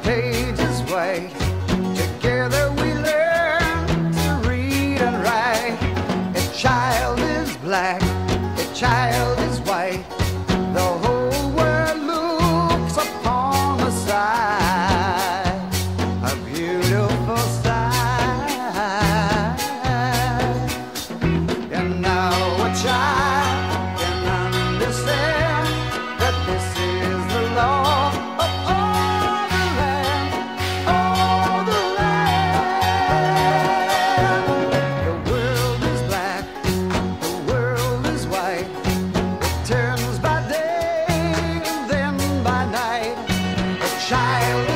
page is white. Together we learn to read and write. A child is black, a child is white. The whole world looks upon the sight, a beautiful sight. And now a child can understand that this is the law of all the land, all the land. The world is black, the world is white. It turns by day and then by night. A child